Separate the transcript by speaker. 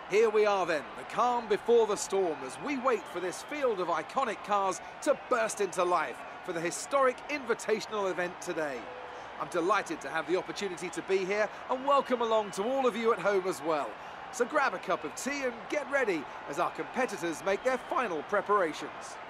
Speaker 1: Here we are then, the calm before the storm, as we wait for this field of iconic cars to burst into life for the historic invitational event today. I'm delighted to have the opportunity to be here and welcome along to all of you at home as well. So grab a cup of tea and get ready as our competitors make their final preparations.